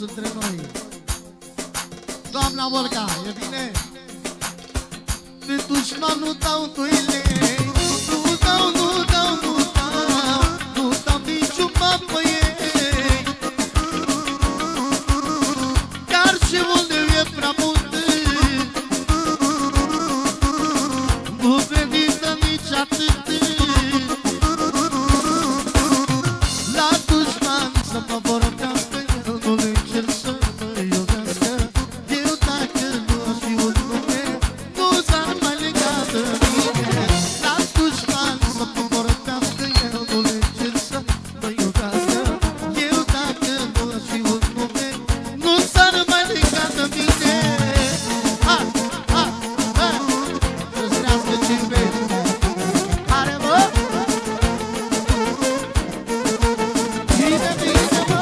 între noi. Doamna Olga, e bine? Pe dușmanul dau 2 lei. Nu dau, nu dau, nu dau, nu dau niciun bani pe ei. Chiar și unde e prea mult, nu venită nici atât. La dușman să mă vorbească, nu le încerc să mă iubească. Eu dacă nu aș fi un nume, nu s-ar mai lega de mine. La dușman să mă vorbească, eu nu le încerc să mă iubească. Eu dacă nu aș fi un nume, nu s-ar mai lega de mine. Ha, ha, ha, să-ți trească ce iubești. Are, bă! Bine, bine, bă!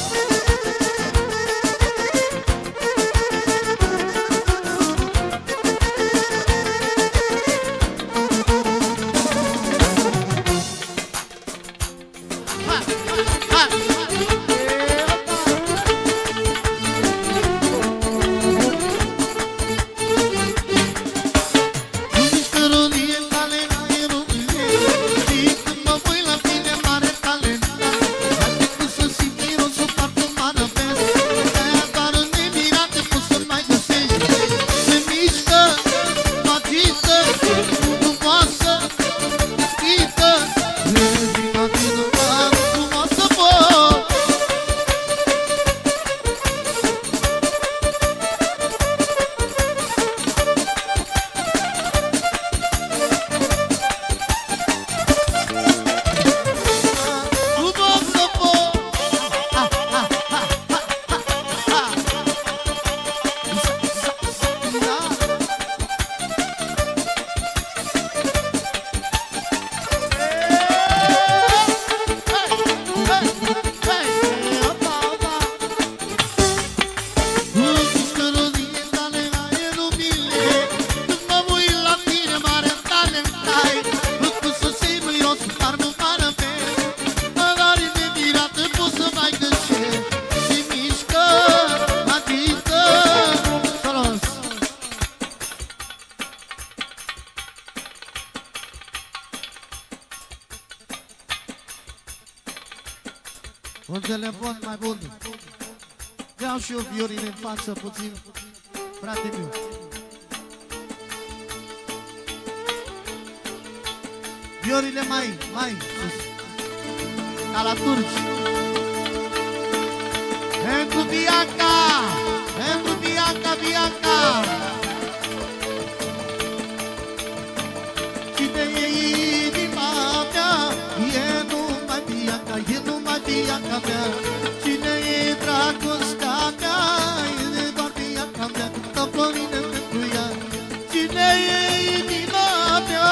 Ha, ha, mișcărurile tale în aerul mie, și când mă voi la tine mare talent. Ai decât să simt mirosul parcă mă răpesc. De-aia doar în nemirate poți să mai găsești. Se mișcă, mă agită, frumoasă, deschisă. Regina din ăla frumoasă, bă! Frumoasă, bă! Ha, ha, ha, ha, ha, ha! Da! Un telefon mai bun. Vreau și eu viorile în față puțin, frate meu. Viorile mai sus, ca la turci. Pentru Bianca, pentru Bianca, Bianca. Cine e inima mea, e numai Bianca, e numai Bianca mea. Cine e dragostea mea, e doar Bianca mea. Cântă Florine pentru ea. Cine e inima mea,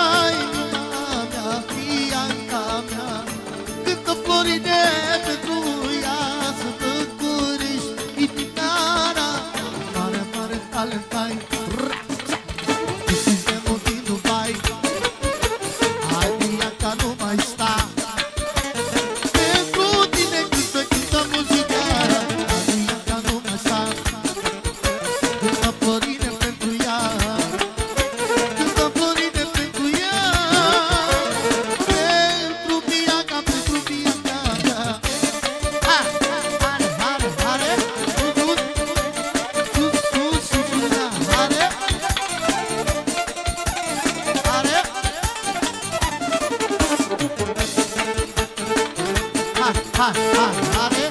Bianca mea. Cântă Florine pentru ea. Să bucurești inimioara. Mare, mare talent ai. Sistemul din Dubai. Hai Bianca, nu mai sta. Pentru tine cântă muzica. Hai Bianca, nu mai sta. Cântă Florine pentru ea. Cântă Florine pentru ea. Pentru Bianca, pentru Bianca mea. Ha, hare, hare, hare. Sus, sus, sus, sus, hare. Hare. Ha, ha, ha, hare.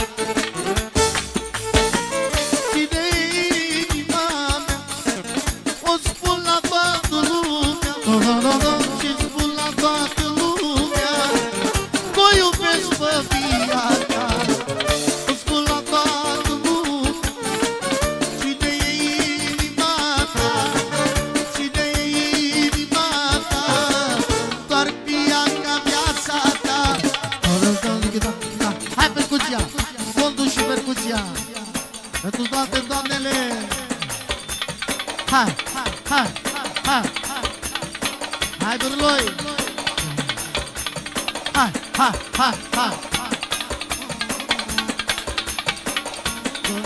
Cine e inima mea, o spun la toată lumea. Și spun la toată lumea, că o iubesc pe Bianca. O spun la toată lumea. Cine e inima ta, cine e inima ta, doar Bianca viața ta. Hai percuția, fondul și percuția. Pentru toate doamnele. Hai, hai, hai. Hai, bârloi. Hai, hai, hai, hai.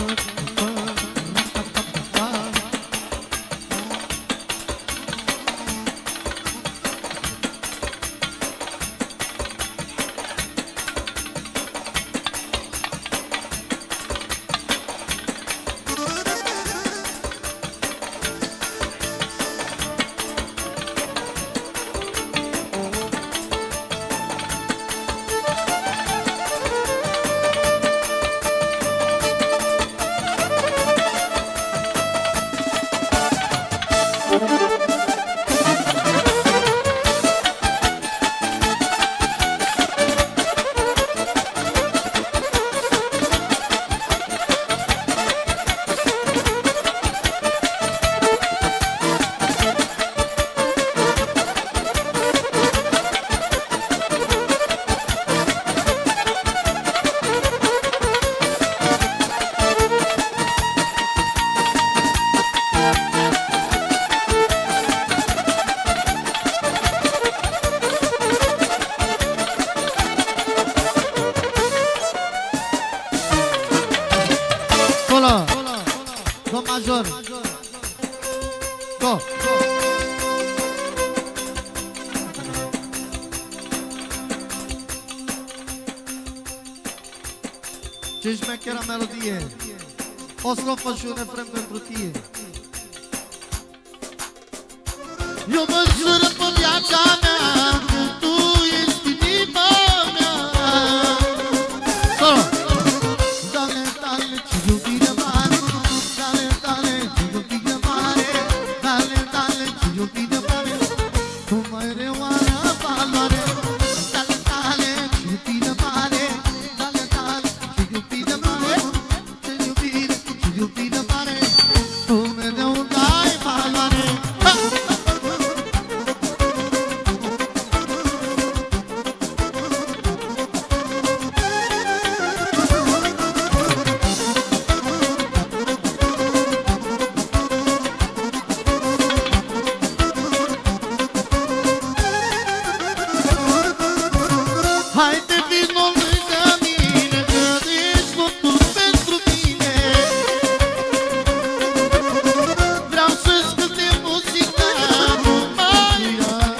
Solo. Do major. Do. Ce șmecheră melodie. O strofă și un refren pentru tine. Eu mă jură pe viața mea că tu ești inima mea. Solo. Dale, dale, ce iubire mare. Dale, dale, ce iubire mare. Dale, dale, ce iubire mare. Tu mai reoară valoare. Dale, dale, ce iubire mare. Dale, dale, ce iubire mare. Ce iubire mare. Tu mereu dai valoare. Haide vino lângă mine, că ești totul pentru mine. Vreau să-ți cântăm muzica numai ea.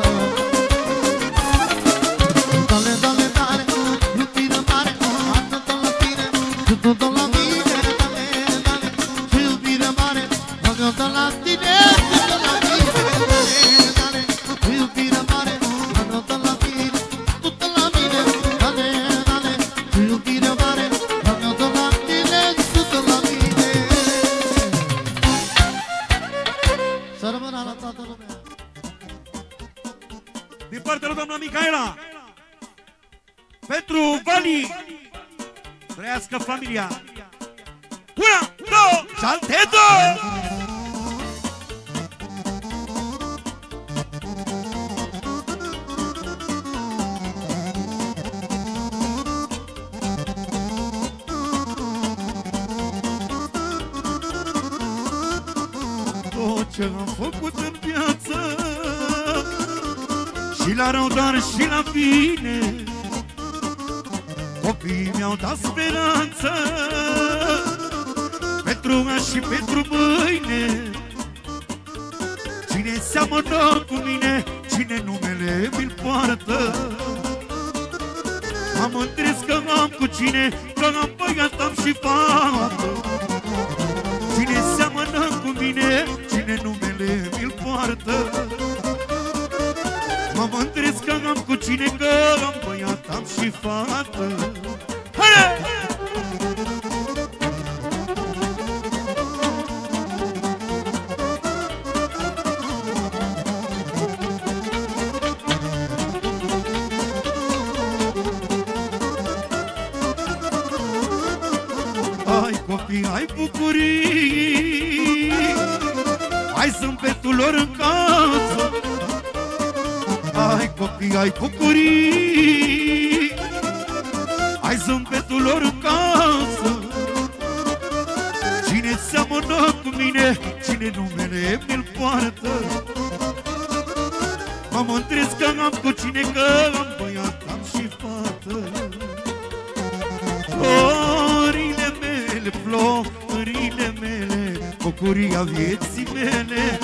Dale, dale, dale, iubire mare, atât la tine, cât tot la mine. Dale, dale, ce iubire mare, atât la tine, cât la mine. Dale, dale, iubire mare, atât la tine. Să rămână la toată lumea. Din partea lui doamna Micaela, pentru Vali, trăiască familia. Una, două, saltetă! Tot ce am făcut în viață, și la rău, dar și la bine, copiii mi-au dat speranță pentru azi și pentru mâine. Cine seamănă cu mine, cine numele mi-l poartă. Mă mândresc că am cu cine, că am băiat, am și fată. Cine seamănă cu mine, cine numele mi-l poartă. Mă mândresc că am cu cine, că am băiat, am și fată. Hai! Ai copii, ai bucurii, ai zâmbetul lor în casă. Ai copii, ai bucurii, ai zâmbetul lor în casă. Cine seamănă cu mine, cine numele mi-l poartă. Mă mândresc că am cu cine, că am băiat, am și fată. Florile mele, florile mele, bucuria vieții mele.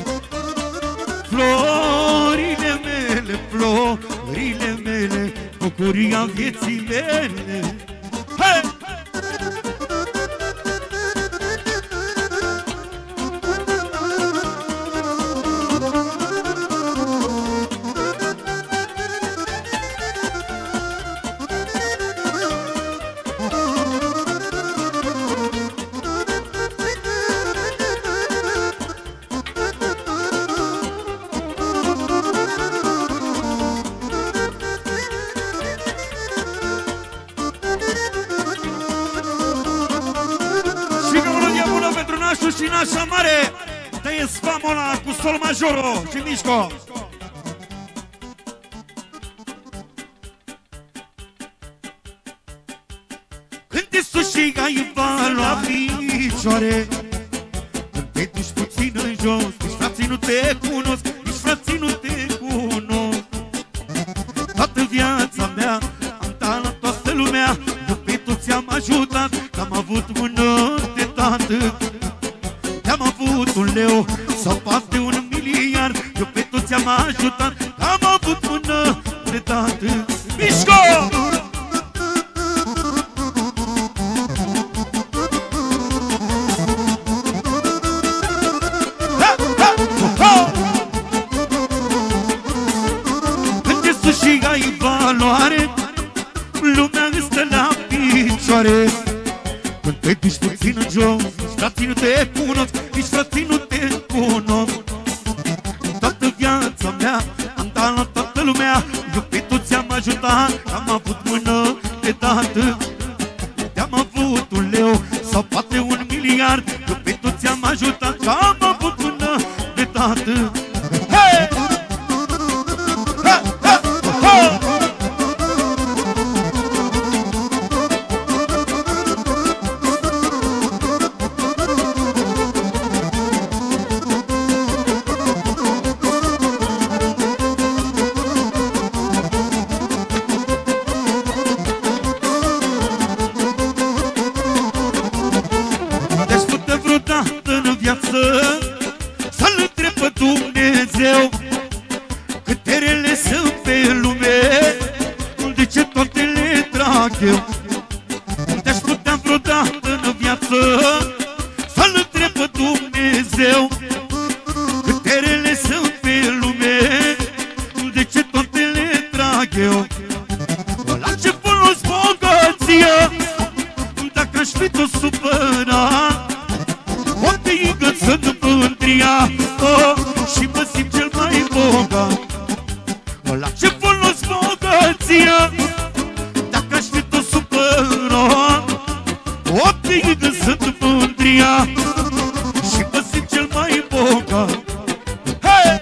Florile mele, florile mele, bucuria vieții mele. Hey! Și nașa mare, tăie sfamola cu sol majoro și mișco. Când te sus și ai lua picioare, când te duci puțin în jos, nici frații nu te cunosc, nici frații nu te cunosc. Toată viața mea am dat la toată lumea, eu pe toți am m-am ajutat, că am avut mână de tată. Te-am avut un leu sau poate un miliard, eu pe toți am ajutat, că am avut mână de tată. Mișco! Când e sus și ai valoare, lumea îți stă la picioare. Când te duci puțin în jos, frații nu te cunosc, nici frații nu te cunosc. Toată viața mea am dat la toată lumea, eu pe toți am ajutat, am avut mână de tată. Te-am avut un leu sau poate un miliard, eu pe toți am ajutat, că am avut mână de tată. Hey! Ha, ha, ha! În viață să-L întreb pe Dumnezeu câte rele sunt pe lume, de ce toate le trag eu. Te-aș putea vreodată în viață să-L întreb pe Dumnezeu câte rele sunt pe lume, de ce toate le trag eu. La ce folos bogăția dacă aș fi tot supărat, o te îngățând mândria, și mă simt cel mai bogat. La ce folos bogăția dacă aș fi tot supărat, o te îngățând mândria, și mă simt cel mai bogat. Hey!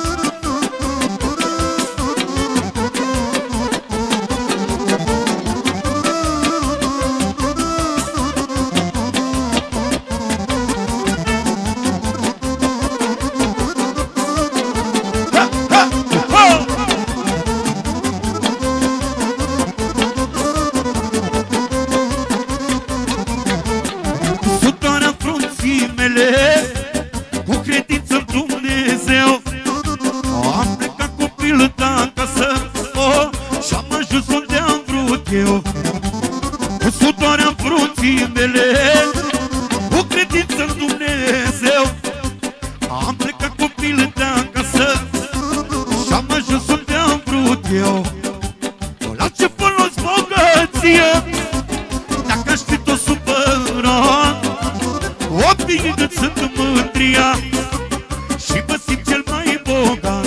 Cu credință în Dumnezeu am plecat copilul de acasă, și am ajuns unde am vrut eu. Cu sudoarea frunții mele, cu credință în Dumnezeu am plecat copilul de acasă, și am ajuns unde am vrut eu. La ce folos bogăție dacă aș fi tot supărat, optii cât sunt mândria, și mă simt cel mai bogat.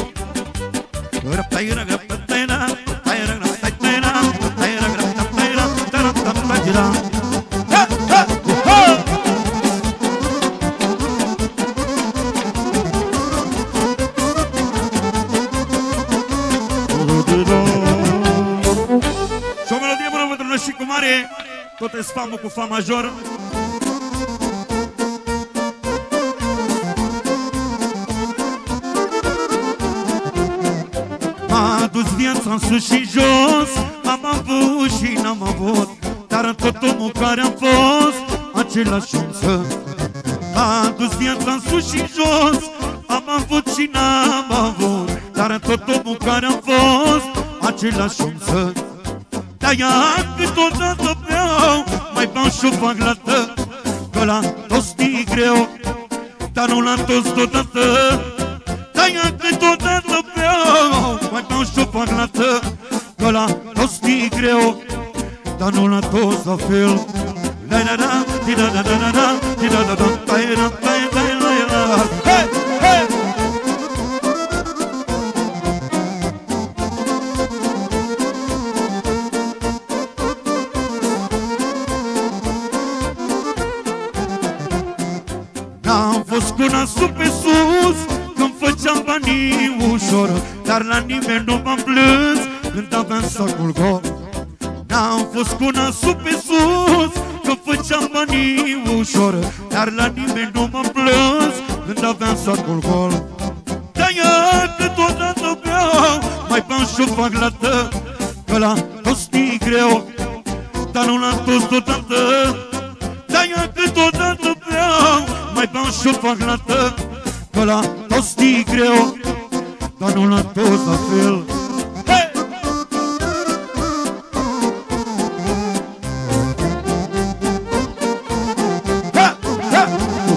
Și o melodie bună pentru noi și cu mare, tot e spamul cu fa major. M-a dus viața în sus și jos, am avut și n-am avut, dar în tot omul care am fost, același însă. M-a dus viața în sus și jos, am avut și n-am avut, dar în tot omul care am fost, același însă. De-aia câteodată beau, mai beau și-o fac lată, că la toți e greu, dar nu la toți deodată. De-aia câteodată beau, mai beau și-o fac lată, că la toți e greu, dar nu la toți la fel. La-da-da, di-da-da-da-da-da, di-da-da-da, ta-i-da-ta-i-da-i-la-i-la. Hei, hei! N-am fost cu nasul pe sus când făceam banii ușor, dar la nimeni nu m-am plâns când aveam sacul gol. N-am fost cu nasul pe sus când făceam banii ușor, dar la nimeni nu m-am plâns când aveam sacul gol. De-aia câteodată beau, mai beau și-o fac lată, că la toți e greu, dar nu la toți deodată. De-aia câteodată beau, mai beau și-o fac lată, că la toți e greu, dar nu la toți la fel. Hey! Ha! Ha!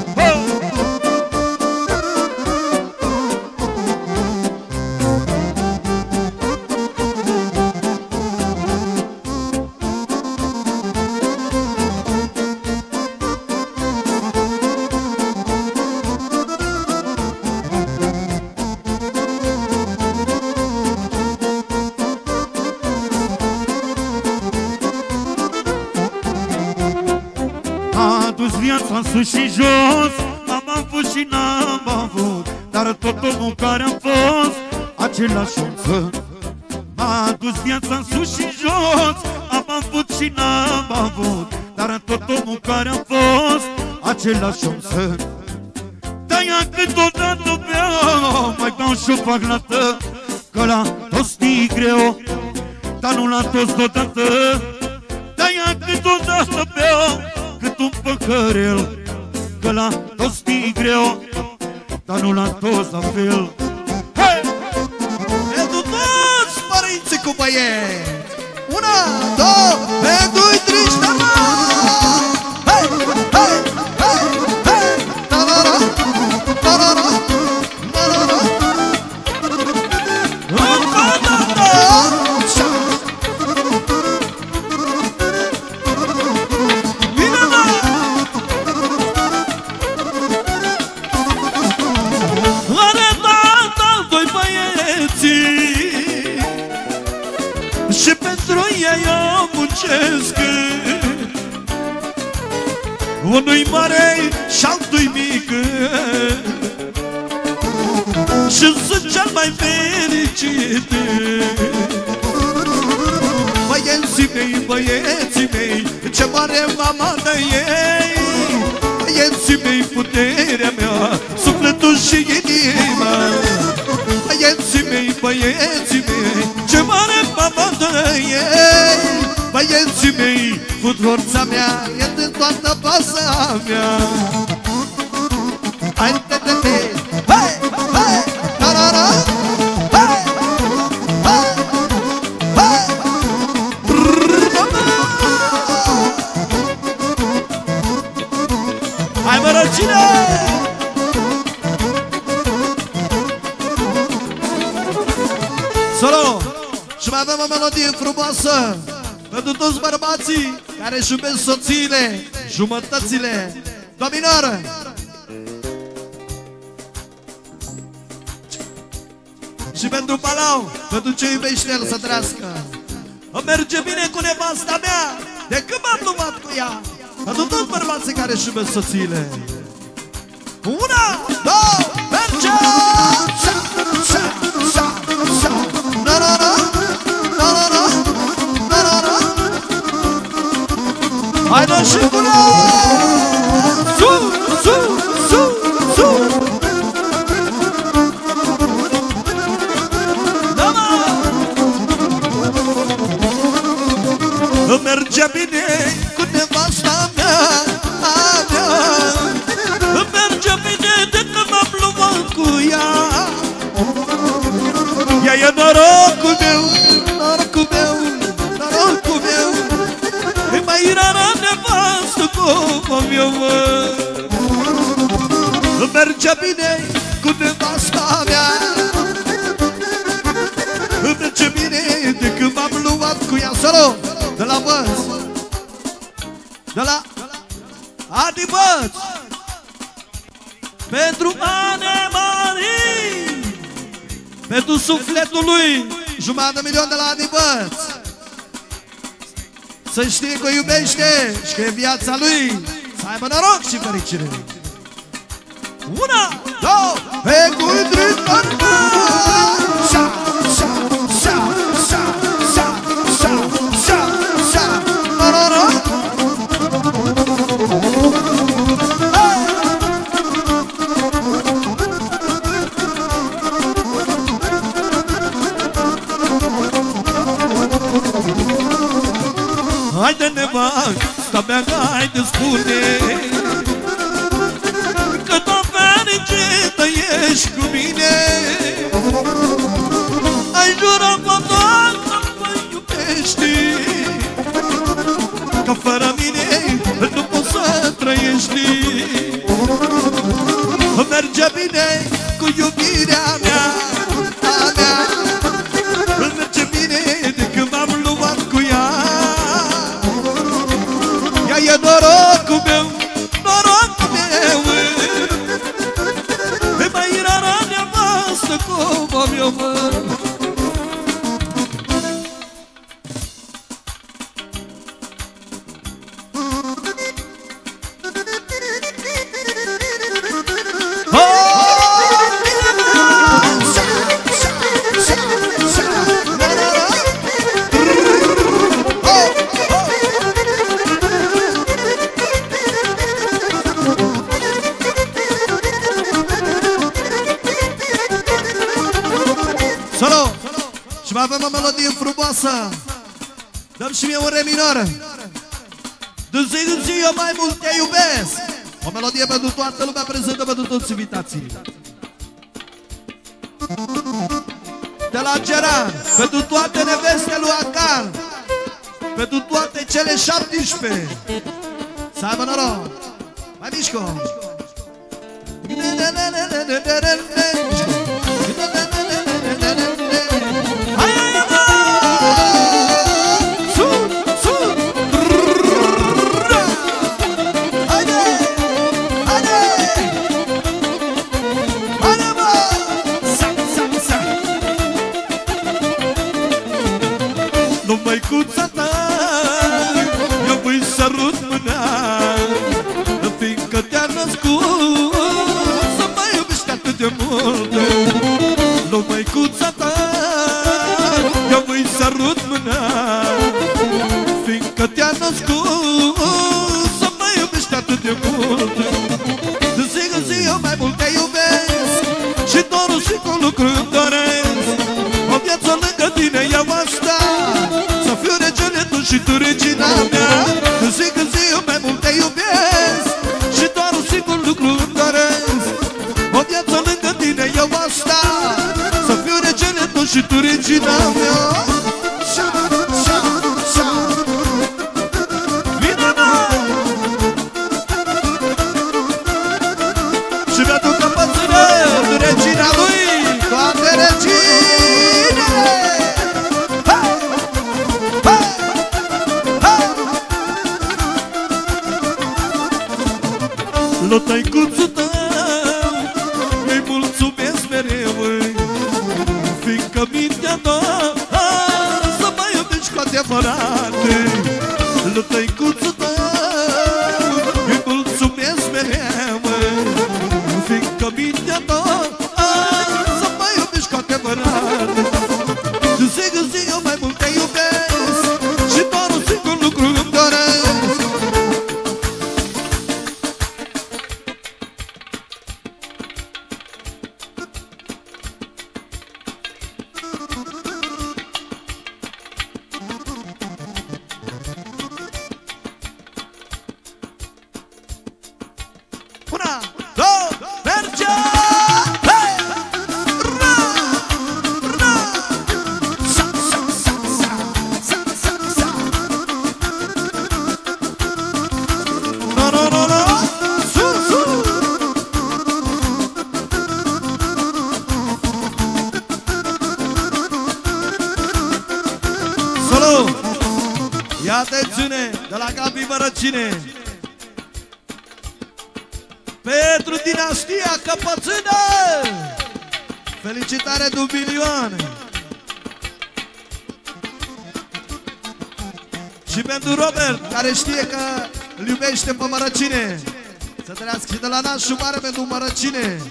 A dus viața în sus și jos, am avut și n-am avut, dar tot omul care am fost, același om să. M-a dus viața în sus și jos, am avut și n-am avut, dar tot omul care am fost, același om să. De-aia câteodată beau, mai beau și-o fac lată, că la toți e greu, dar nu la toți deodată. De-aia câteodată beau cât un păcărel, că la toți e greu, dar nu la toți la fel. Hey! Pentru toți părinții cu băieți! Una, două, doi, trei, șterna! Hei, hei, hei, hei! Ta-ra-ra, ta-ra-ra, ta-ra-ra! Și pentru ei eu muncesc, unul-i mare și altul-i mic, și sunt cel mai fericit. Băieții mei, băieții mei, ce mare mama de ei! Băieții mei, puterea mea, sufletul și inima! Băieții mei, băieții mei, ce mare mama de ei! Băieții mei, cu forța mea, e din toată baza mea! Hai, te-te-te! Hai, hai, ta-ra-ra! Hai, hai, hai! Hai, mă, răcine! Solo! Și mai avem o melodie frumoasă pentru toți bărbații care își iubesc soțiile, jumătățile. Dominară! Și pentru Palau, pentru ce iubește el să trăiască. Îmi merge bine cu nevasta mea, de când m-am luat cu ea. Pentru toți bărbații care își iubesc soțiile. Una, două, merge! Sa, sa, sa, sa. Na, na, na, na, na, na, na, na, na. Hai, da, și bună! Su, su, su, su. Da, mă! Îmi merge bine cu nevasta mea, a mea. Îmi merge bine de când m-am luat cu ea. Ea e norocul meu, norocul meu, norocul meu. E mai rară nevastă cum eu, mă. Îmi merge bine cu nevasta mea. Îmi merge bine de când m-am luat cu ea. Solo, de la băț, de la Adi Băț, pentru Anemarie, pentru sufletul lui, 500.000 de la Adi Băț. Să știe că iubește și că e viața lui, să aibă noroc și fericire. Una, două, e cu trei, sa, sa, sa, sa, sa, sa, sa, sa, na, na, na. Haide, sta mea, haide spune că tot fericită ești cu mine. Ai jurat cu tot să mă iubești, că fără mine nu poți să trăiești. Merge bine cu iubirea mea, a mea. Merge bine de când m-am luat cu ea. Ea e norocul meu, norocul meu. E mai rara nevastă cum am eu, mă. Și mai avem o melodie frumoasă. Dăm și mie un re minor. De zi în zi eu mai mult te iubesc. O melodie pentru toată lumea prezentă, pentru toți invitații. De la Geran, pentru toate nevestele lui Acar, pentru toate cele 17. Să aibă noroc. Mai mișco. Măicuța ta, eu îi sărut mâna, fiindcă te-a născut să mă iubești atât de mult. Nu, măicuța ta, eu îi sărut mâna, fiindcă te-a născut să mă iubești atât de mult. De zi în zi eu mai mult te iubesc și doar un singur lucru îmi doresc: o viață lângă tine eu asta, să fiu regele tu și tu regina mea. De zi în zi eu mai mult te iubesc și doar un singur lucru îmi doresc: o viață lângă tine eu asta, să fiu regele tu și tu regina mea. Și mi-aduc căpățână regina lui, toate reginele. Lui tăicuțul tău îi mulțumesc mereu, fiindcă mintea ta să mă iubești cu adevărat. Lui tăicuțul tău îi mulțumesc mereu, fiindcă mintea ta să mă iubești cu adevărat. De zi în zi eu mai mult te iubesc și doar un singur lucru îmi doresc: una, două, merge! Hei! Ra! Ra! Sa, sa, sa, sa, sa, sa, sa. No, no, no, no! Su, su! Salut! Ia atențiune de la Gabi Mărăcine pentru dinastia Căpățână! Felicitare de 1 milion! Și pentru Robert, care știe că îl iubește pe Mărăcine. Să trăiască. Și de la nașul mare pentru Mărăcine.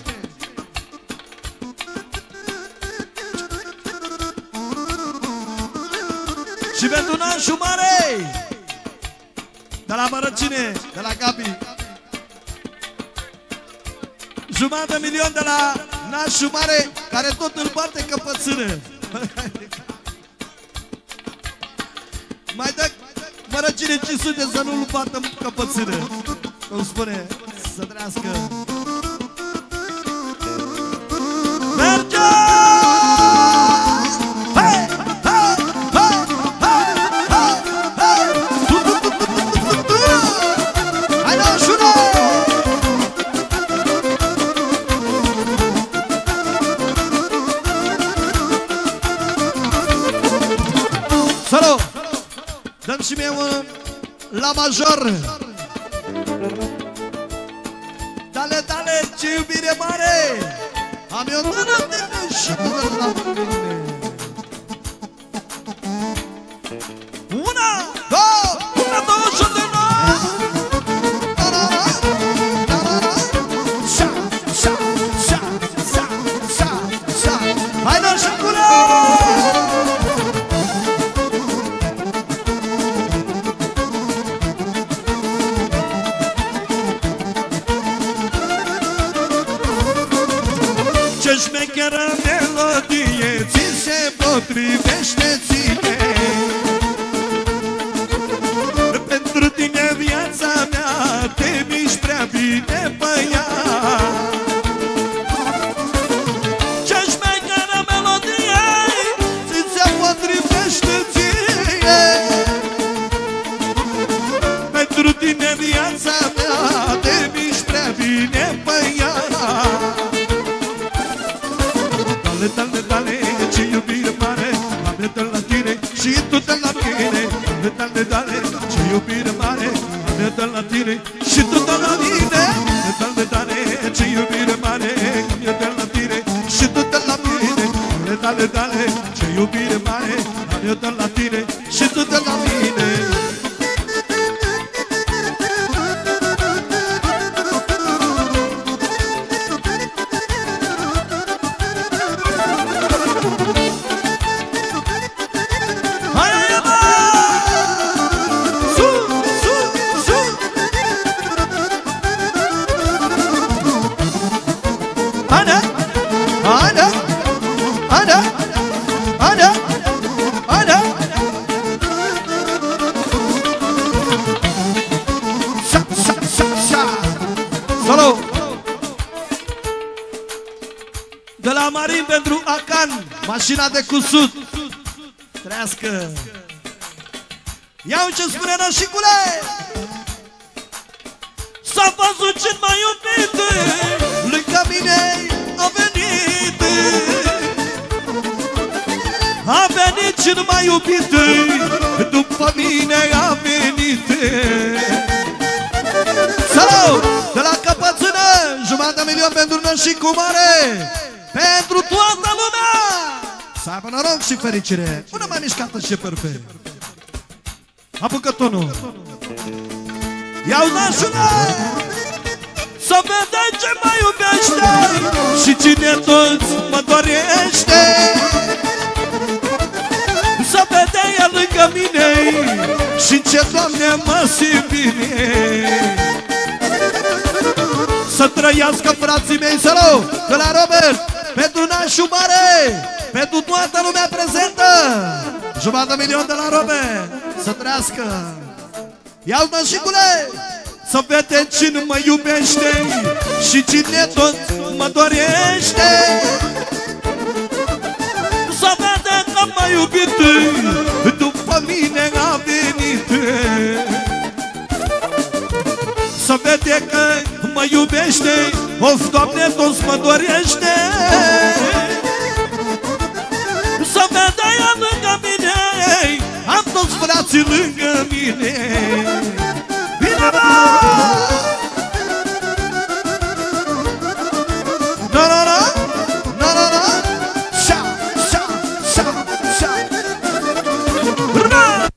Și pentru nașul mare de la Mărăcine, de la Gabi. Jumătate de milion de la nașul mare, care tot îl bate Căpățână. Fără cine ce sunte să nu-l bată căpățână. Cum spune, să trească. Merge! Hai! Hai! Hai! Hai! Hai! Hai! Hai, Nașule! Salut! Dăm și mie un la major. Dale, dale, ce iubire mare! Am eu mână de mine și mână la mine. Una, două, una, două și de nouă. Șa, șa, șa, șa, șa, șa. Hai, Nașule! Ce șmecheră melodie ți se potrivește ție. Pentru tine viața mea te miști prea bine pe ea. Ce șmecheră melodie ți se potrivește ție. Pentru tine viața mea te miști prea bine pe ea. Dale, dale, dale, ce iubire mare, am eu la tine și tu te la mine. Dale, dale, dale, ce iubire mare, am eu la tine și tu te la mine. Dale, dale, ce iubire mare, am eu la tine și tu te la mine. Dale, dale, ce iubire mare, am eu la tine și tu te la mine. De la Marin pentru Acan, mașina de cusut. Trească. Iau ce spune Nașicule. S-a văzut ce mai iubit, lângă mine a venit. A venit ce mai iubit, după mine a venit. Salut! De la Căpățână, $500.000 pentru Nașicu mare. Pentru toată lumea! Să aibă noroc și fericire. Una mai mișcată și perfect. Apucă tonul. Iau Nașule! Să vedem ce mă iubește și cine toți mă dorește. Să vedem ea lângă mine și ce, Doamne, mă simt bine. Să trăiască frații mei, salut! De la Robert, pentru Nașu mare, pentru toată lumea prezentă. $500.000 de la Robert. Să trăiască. Iau Nașicule! Să vede cine mă iubește și cine tot mă dorește. Să vede că m-a iubit, după mine a venit. Să vede că mă iubește, of, Doamne, toți mă dorește. Să vede ea lângă mine, am toți frații lângă mine. Bine, bă! No, no, no, no, no, no. Șa, șa, șa, șa. Brna!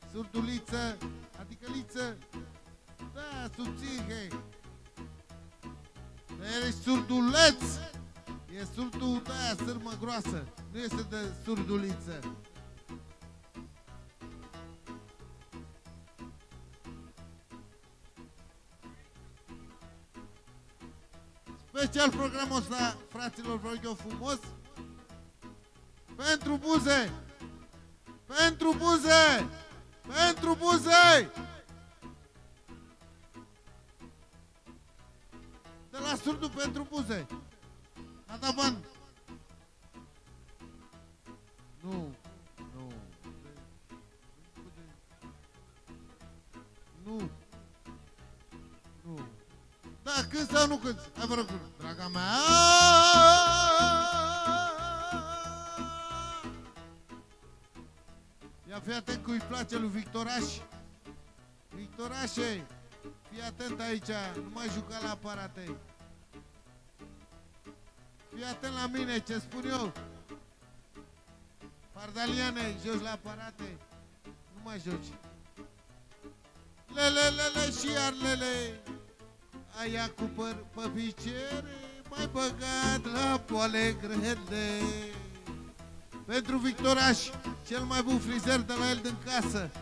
surduliță, adică liță. Da, subțire. Dar ești surduleț. E surdul de aia, sârmă groasă. Nu este de surduliță. Special programul ăsta, fraților, vreau eu frumos. Pentru buze! Pentru buze! Pentru buze! De la surdu pentru buze. A dat bani. Nu. Nu. Nu. Nu. Da, când sau nu când? Hai vă rog, draga mea. Ia fii atent că îi place lui Victoraș. Victorașe, fii atent aici, nu mai juca la aparate. Fii atent la mine, ce spun eu. Pardaliane, joci la aparate. Nu mai joci. Lele, lele și iar lele. Aia cu păr pe picere, mai băgat la poale grele. Pentru Victoraș, cel mai bun frizer de la el din casă.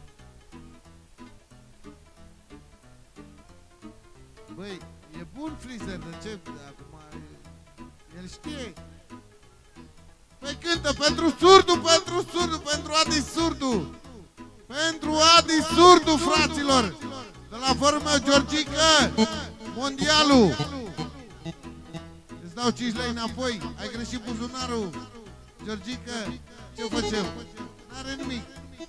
Băi, e bun frizer, de ce? Acum, el știe. Păi cântă pentru surdu, pentru surdu, pentru Adi Surdu. Pentru Adi Surdu, fraților. De la forul meu, Georgica, mondialul. Îți dau 5 lei înapoi. Ai greșit buzunarul. Georgica, ce facem? N-are nimic.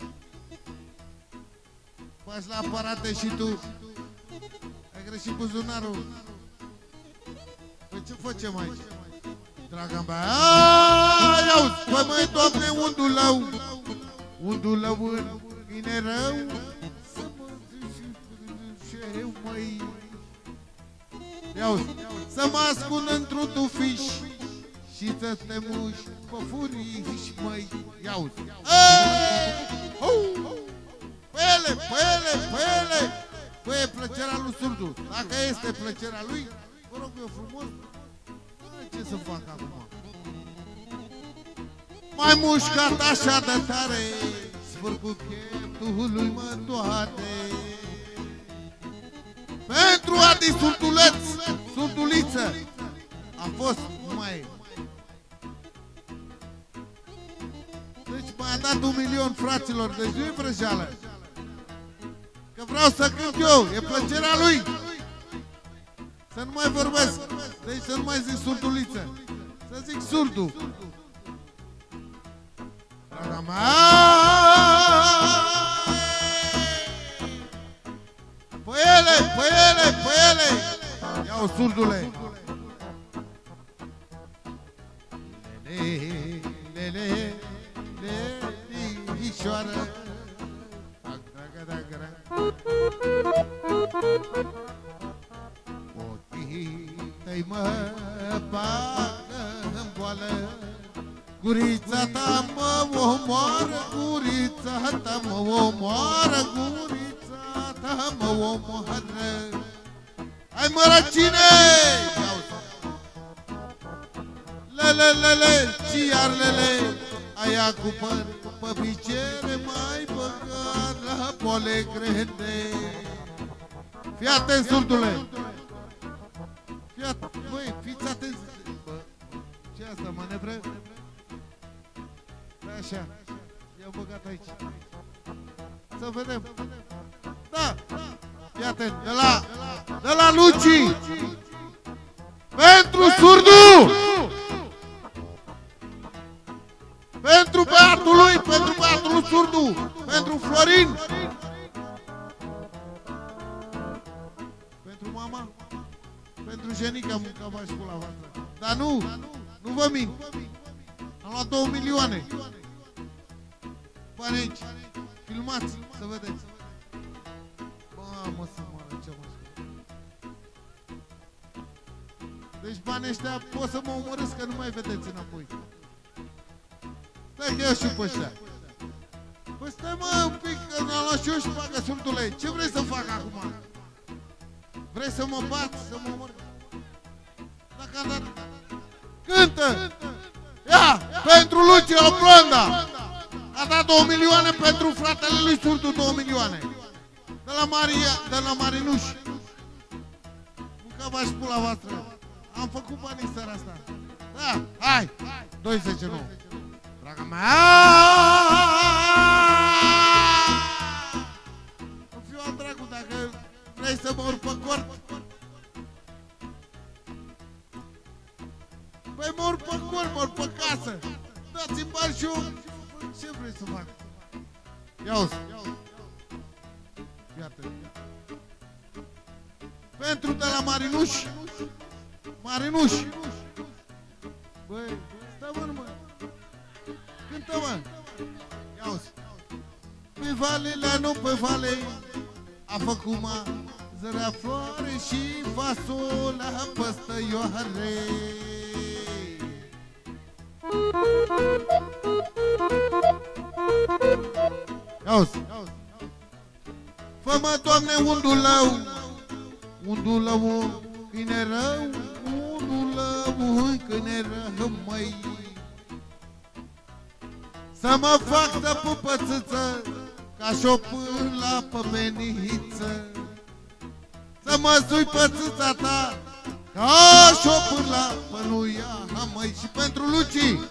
Faci la aparate și tu. Ai greșit buzunarul. Păi ce facem aici? Draga mea. Iauzi, păi măi, Doamne, undulău. Undulău în mine rău. Iauzi, să mă ascund într-un tufiș și să te muși pe furiș, măi. Iauzi. Păi ele. Păi e plăcerea lui surdu. Dacă este plăcerea lui, vă rog eu frumos, ce să fac acum? Mai mușcat așa de tare, sfârcul pieptului mă toate. Pentru Adi Surduleț, surduliță, a fost, nu mai e. Deci m-a dat 1.000.000, fraților, deci nu-i vrăjeală. Că vreau să cânt eu, e plăcerea lui. Să nu mai vorbesc, deci să nu mai zic surduliță, să zic surdu. Draga mea. Păi ele. Ia-o, surdule. Lele, ișoară. Ochii tăi mă bagă în boală. Gurița ta mă omoară, gurița ta mă omoară, gurița ta mă omoară. Hai mă, răcine! Lele, ciarlele, aia cu păr pe picere, mai băgat la poale grele. Fii atent, surdule! Fii atent, băi, fiți atenți! Ce asta, manevră? Da, așa, i-am băgat aici. Să vedem. Da! Fii atent, de la Luci! Pentru surdu! Pentru băiatul lui, pentru băiatul lui surdu! Pentru Florin! Pentru mama? Pentru jenica mâncava și pula voastră. Dar nu vă mint. Am luat 2 milioane. Bani aici. Filmați, să vedeți. Mamă, să moară, ce mă spune. Deci banii ăștia pot să mă omorâți că nu mai vedeți înapoi. Stai că eu și pe ăștia. Păi stai mă un pic, că monoșiu și bagă surdule. Ce vrei să fac acum? Vrei să mă bat, să mă omor? Dacă am dat... Cântă! Ia! Pentru Lucio Blonda! A dat 2 milioane pentru fratele lui Surdu, 2 milioane. De la Maria, de la Marinuș. Mânca-v-aș pula voastră. Am făcut banii seara asta. Da, hai! 20, nu. Draga mea! Îmi fiu al dracu, dacă vrei să mă urc pe cort. Păi mă urc pe cort, mă urc pe casă. Dați-mi bani și eu. Ce vrei să fac? Ia-uzi. Iată. Pentru de la Marinuș. Marinuș. Băi, stă mă, mă. Cântă, mă. Ia-uzi. Pe valele, nu pe vale, a făcut mă zărea floare și fasola păstăioare. Ia-uzi. Fă-mă, Doamne, undulău, undulău, când e rău, undulău, când e rău, măi. Să mă fac să pupățâță, ca și-o pâla pe meniță. Să mă sui pe țâța ta, ca și-o pâla pe nuia, măi. Și pentru Luci,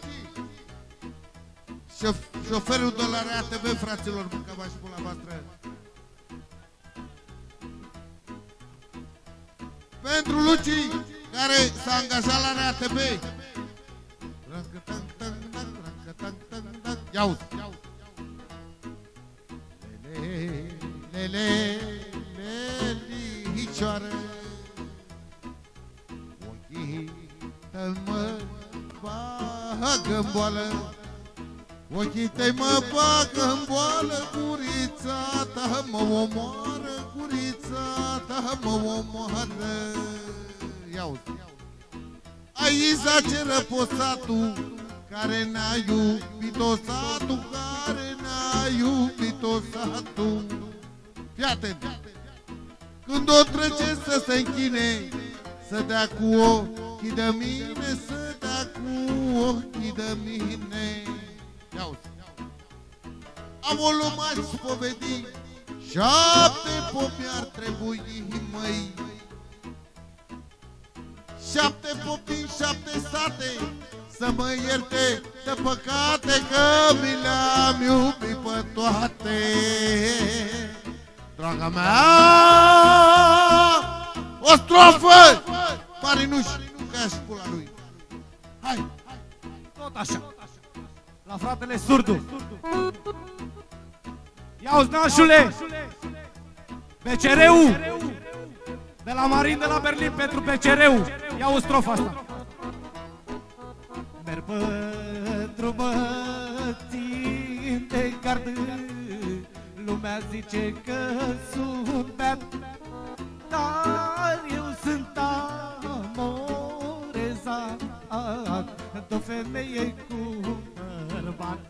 șoferul de la RATV, fraților, mâncava și pula voastră. Pentru Luci, care s-a angajat la RATV. Ia-uzi. Lele, hicioară, ochii tăi mă bagă-n boală, ochii tăi mă bagă-n boală, gurița ta mă omoară, gurița ta mă omoară. Ia-uzi. Aici zace răposatul, care n-a iubit-o satul, care n-a iubit-o satul. Fii atent! Când o trece să se închine, să dea cu ochii de mine, să dea cu ochii de mine. Ia-uzi! Am o lumași spovedi, 7 popi ar trebui, măi. 7 popi, 7 sate, să mă ierte de păcate, că mi le-am iubit pe toate. Draga mea, o strofă! Marinuș, ca și pula lui. Hai! Tot așa. La fratele Surdu. Ia-uzi, nașule! BCR-ul! De la Marin de la Berlin pentru BCR-ul. Ia-uzi strofa asta. Merg pe drumă, țin de gardă, lumea zice că sunt beat, dar eu sunt amorezat de-o femeie cu bărbat.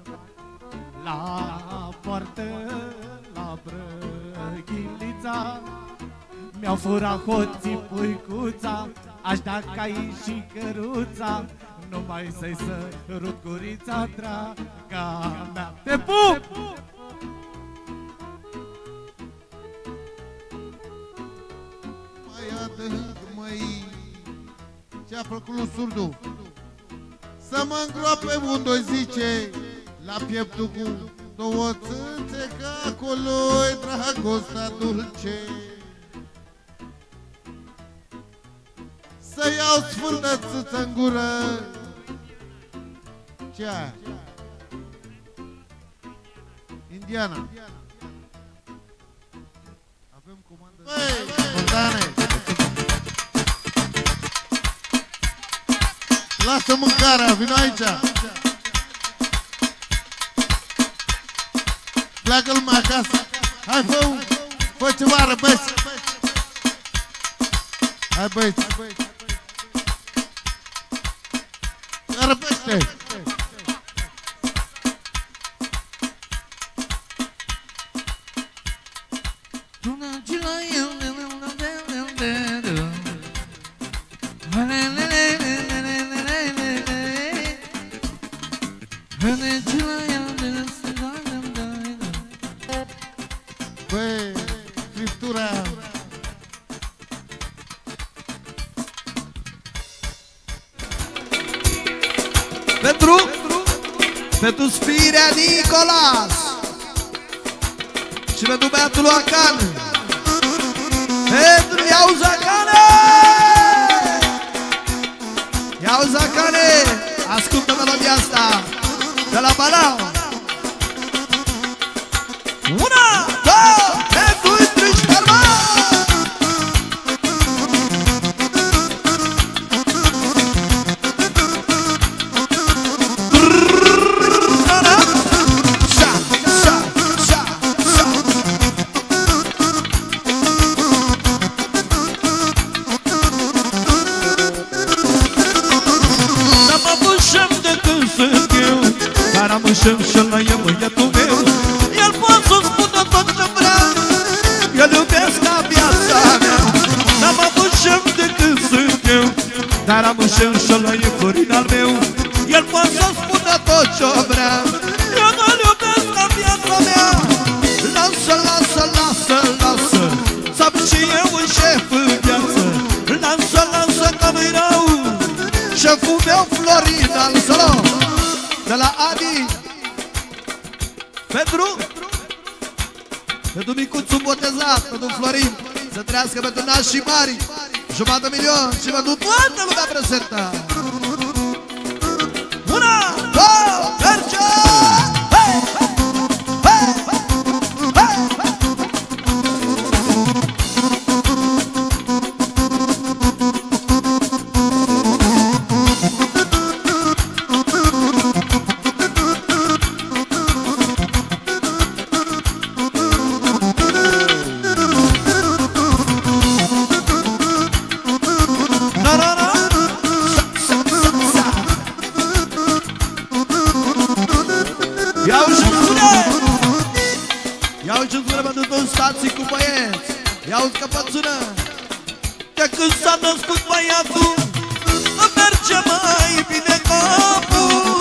La poartă, la Brăghilița, mi-au furat hoții puicuța, aș da cai și căruța, numai să-i sărut gurița, draga mea. Te pup! Mai adânc, măi, ce-a făcut lui Surdu? Să mă îngroape unde zice, la pieptul cu 2 țânțe, că acolo-i dragostea dulce. Să iau sfântă țâță-n gură. Ce aia? Indiana. Avem comandă. Băi, Bogdane! Lasă mâncarea, vino aici! Pleacă lumea acasă! Hai, fă ceva, răbesc! Hai, băieți! Răbește! Băi, scriptura. Pentru Spirea Nicolas și pentru băiatul lui Acan, pentru Iauzi Acane! Iauzi Acane, ascultă melodia asta de la Balau. Una, două, pentru Itriș Herman! Și ăla e băiatul meu. El poate să spună tot ce vrea, eu-l iubesc ca viața mea. N-am avut șef de când sunt eu, dar am un șef și ăla e Florin al meu. El poate să spună tot ce vrea, eu nu-l iubesc ca viața mea. Lasă, lasă, lasă, lasă, să am și eu un șef în viață. Lasă, lasă că nu-i rău, șeful meu Florin al său. De la Adi, pentru micuțul botezat, pentru Florin, să trăiască pentru nașii mari, 500.000 și pentru toată lumea prezentă. Una, două, merge! Hey! Hey! Hey! Stații cu băieți, ia-uzi căpățână. De când s-a născut băiatul, îmi merge mai bine capul.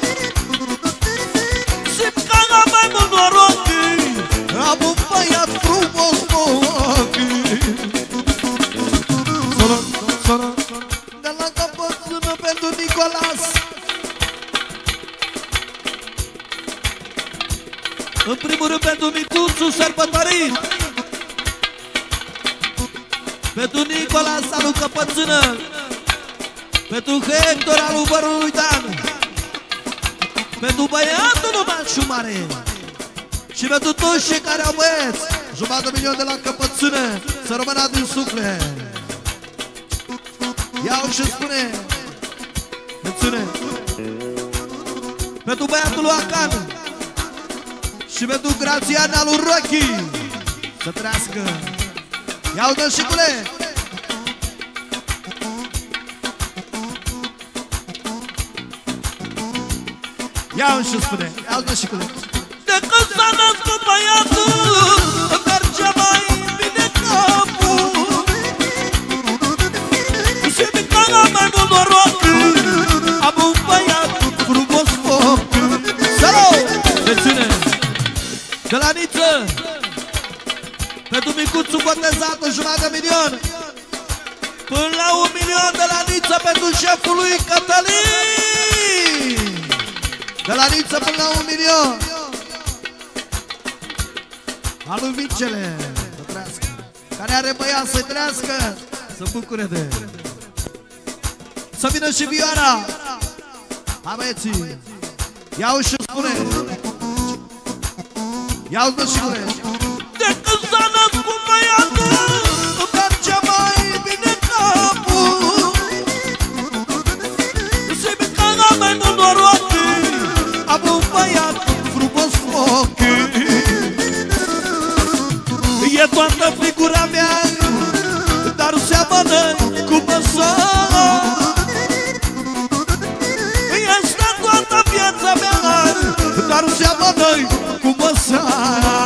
Simt că am mai mult noroc, am un băiat frumos pe ochi. Sonă, sonă, de la căpățână pentru Nicolas. În primul rând pentru micuțul sărbătorit, pentru Nicolas alu Căpățână, pentru Hector alu Bărului Dan, pentru băiatul Numașu Mare și pentru toți cei care au băieți, 500.000 de la Căpățână, să rămână din suflet. Iau și spune, mențiune, pentru băiatul lui Acan și pentru Grațiana lui Rochi, să trăiască. Ia-o-dă șicule! Ia-o și spune, ia-o-dă șicule! De când s-a născut băiatul, îmi merge mai bine capul. Și mi-că am mai mult noroc, am un băiat frumos foc. Salut! Mențiune! De la Niță, pentru micuțul botezat, 500.000, până la 1.000.000 de la Niță pentru șeful lui Cătălin. De la Niță până la 1.000.000. Al lui Vicele, să trăiască. Care are băiat să trăiască, să bucure de. Să vină și Vioara. Hai băieții, ia-o și spune. Ia-o-dă și gure. De când s-a născut băiatul, îmi merge mai bine capul. Și mi-că am mai mult noroc, am un băiat frumos foc. E toată figura mea, dar seamănă cu măsora. Este toată viața mea, dar seamănă cu măsara.